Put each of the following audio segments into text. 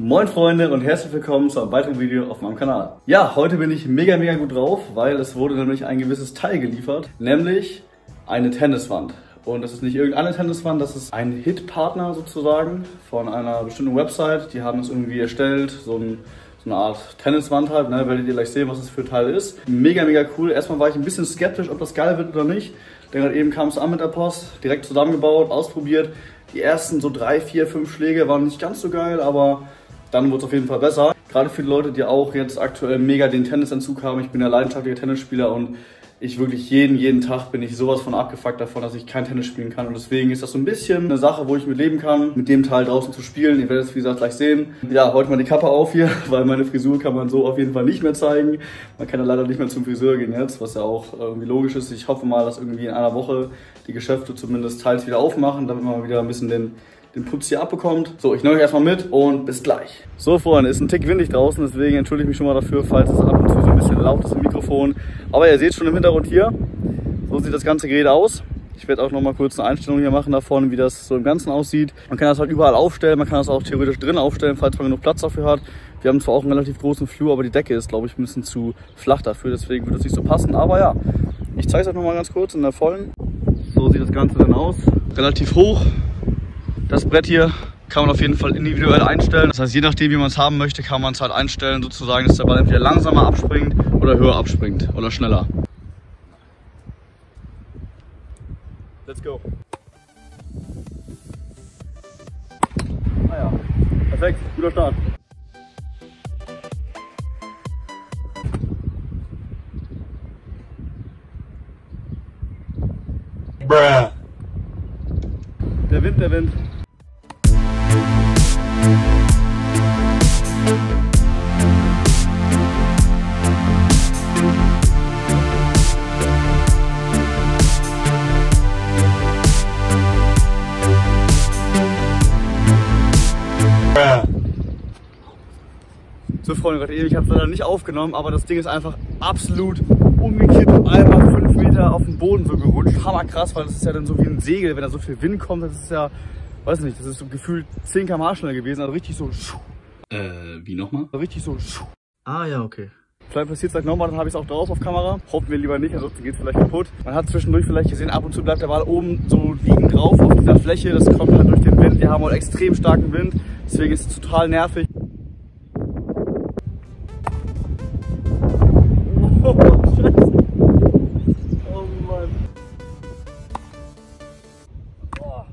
Moin Freunde und herzlich willkommen zu einem weiteren Video auf meinem Kanal. Ja, heute bin ich mega gut drauf, weil es wurde nämlich ein gewisses Teil geliefert, nämlich eine Tenniswand. Und das ist nicht irgendeine Tenniswand, das ist ein Hitpartner sozusagen von einer bestimmten Website. Die haben es irgendwie erstellt, so eine Art Tenniswand halt, ne? Werdet ihr gleich sehen, was das für ein Teil ist. Mega cool. Erstmal war ich ein bisschen skeptisch, ob das geil wird oder nicht. Denn gerade eben kam es an mit der Post, direkt zusammengebaut, ausprobiert. Die ersten so 3, 4, 5 Schläge waren nicht ganz so geil, aber dann wurde es auf jeden Fall besser. Gerade für die Leute, die auch jetzt aktuell mega den Tennisentzug haben. Ich bin ja leidenschaftlicher Tennisspieler und ich wirklich jeden Tag bin ich sowas von abgefuckt davon, dass ich kein Tennis spielen kann. Und deswegen ist das so ein bisschen eine Sache, wo ich mit leben kann, mit dem Teil draußen zu spielen. Ihr werdet es wie gesagt gleich sehen. Ja, heute mal die Kappe auf hier, weil meine Frisur kann man so auf jeden Fall nicht mehr zeigen. Man kann ja leider nicht mehr zum Friseur gehen jetzt, was ja auch irgendwie logisch ist. Ich hoffe mal, dass irgendwie in einer Woche die Geschäfte zumindest teils wieder aufmachen, damit man wieder ein bisschen den Putz hier abbekommt. So, ich nehme euch erstmal mit und bis gleich. So Freunde, ist ein Tick windig draußen, deswegen entschuldige ich mich schon mal dafür, falls es ab und zu so ein bisschen laut ist im Mikrofon. Aber ihr seht schon im Hintergrund hier, so sieht das ganze Gerät aus. Ich werde auch noch mal kurz eine Einstellung hier machen davon, wie das so im Ganzen aussieht. Man kann das halt überall aufstellen, man kann das auch theoretisch drin aufstellen, falls man genug Platz dafür hat. Wir haben zwar auch einen relativ großen Flur, aber die Decke ist, glaube ich, ein bisschen zu flach dafür, deswegen würde es nicht so passen. Aber ja, ich zeige es euch noch mal ganz kurz in der vollen. So sieht das Ganze dann aus. Relativ hoch. Das Brett hier kann man auf jeden Fall individuell einstellen. Das heißt, je nachdem, wie man es haben möchte, kann man es halt einstellen, sozusagen, dass der Ball entweder langsamer abspringt oder höher abspringt oder schneller. Let's go. Ah ja, perfekt, guter Start. Bruh. Der Wind. So Freunde, gerade eben, ich habe es leider nicht aufgenommen, aber das Ding ist einfach absolut umgekippt und einmal 5 Meter auf den Boden so gerutscht. Hammerkrass, weil das ist ja dann so wie ein Segel, wenn da so viel Wind kommt, das ist ja, weiß nicht, das ist so gefühlt 10 km/h schneller gewesen, also richtig so. Wie nochmal? Richtig so. Ah ja, okay. Vielleicht passiert es gleich nochmal, dann habe ich es auch drauf auf Kamera. Hoffen wir lieber nicht, ansonsten geht es vielleicht kaputt. Man hat zwischendurch vielleicht gesehen, ab und zu bleibt der Ball oben so liegen drauf auf dieser Fläche. Das kommt halt durch den Wind. Wir haben halt extrem starken Wind, deswegen ist es total nervig. Oh, Scheiße. Oh Mann. Oh.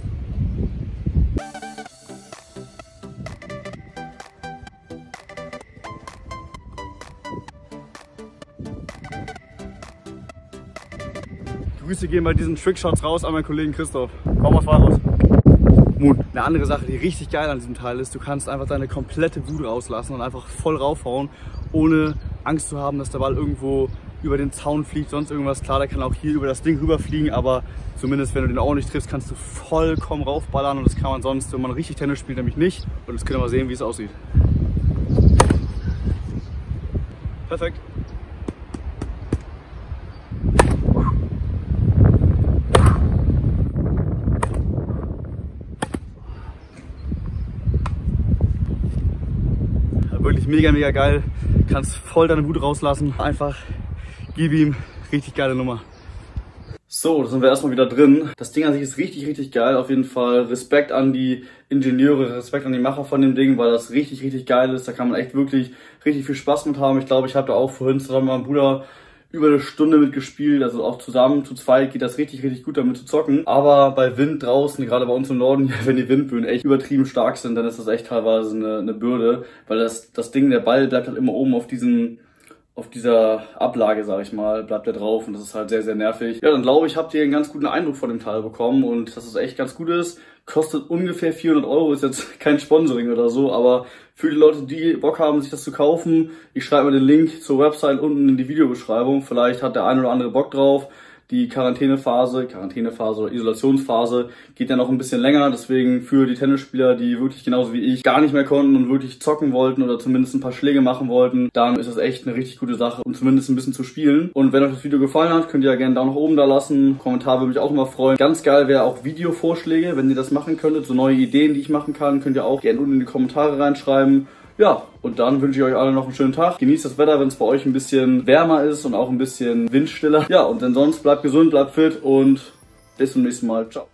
Grüße gehen bei diesen Trickshots raus an meinen Kollegen Christoph. Komm mal, fahr raus. Moon. Eine andere Sache, die richtig geil an diesem Teil ist, du kannst einfach deine komplette Wut rauslassen und einfach voll raufhauen, ohne Angst zu haben, dass der Ball irgendwo über den Zaun fliegt, sonst irgendwas. Klar, der kann auch hier über das Ding rüberfliegen, aber zumindest wenn du den auch nicht triffst, kannst du vollkommen raufballern und das kann man sonst, wenn man richtig Tennis spielt, nämlich nicht. Und jetzt könnt ihr mal sehen, wie es aussieht. Perfekt. Wirklich mega geil, kannst voll deine Wut rauslassen, einfach gib ihm, richtig geile Nummer. So, da sind wir erstmal wieder drin. Das Ding an sich ist richtig geil, auf jeden Fall Respekt an die Ingenieure, Respekt an die Macher von dem Ding, weil das richtig geil ist, da kann man echt wirklich richtig viel Spaß mit haben. Ich glaube, ich habe da auch vorhin zusammen mit meinem Bruder über eine Stunde mitgespielt, also auch zusammen, zu zweit geht das richtig gut damit zu zocken. Aber bei Wind draußen, gerade bei uns im Norden, wenn die Windböen echt übertrieben stark sind, dann ist das echt teilweise eine Bürde, weil das Ding, der Ball bleibt halt immer oben auf dieser Ablage, sag ich mal, bleibt der drauf und das ist halt sehr nervig. Ja, dann glaube ich, habt ihr einen ganz guten Eindruck von dem Teil bekommen und dass es echt ganz gut ist. Kostet ungefähr 400 €, ist jetzt kein Sponsoring oder so, aber für die Leute, die Bock haben, sich das zu kaufen, ich schreibe mal den Link zur Website unten in die Videobeschreibung. Vielleicht hat der eine oder andere Bock drauf. die Quarantänephase oder Isolationsphase geht ja noch ein bisschen länger. Deswegen für die Tennisspieler, die wirklich genauso wie ich gar nicht mehr konnten und wirklich zocken wollten oder zumindest ein paar Schläge machen wollten, dann ist das echt eine richtig gute Sache, um zumindest ein bisschen zu spielen. Und wenn euch das Video gefallen hat, könnt ihr ja gerne einen Daumen nach oben da lassen. Kommentar würde mich auch immer freuen. Ganz geil wäre auch Videovorschläge, wenn ihr das machen könntet. So neue Ideen, die ich machen kann, könnt ihr auch gerne unten in die Kommentare reinschreiben. Ja, und dann wünsche ich euch alle noch einen schönen Tag. Genießt das Wetter, wenn es bei euch ein bisschen wärmer ist und auch ein bisschen windstiller. Ja, und dann sonst bleibt gesund, bleibt fit und bis zum nächsten Mal. Ciao.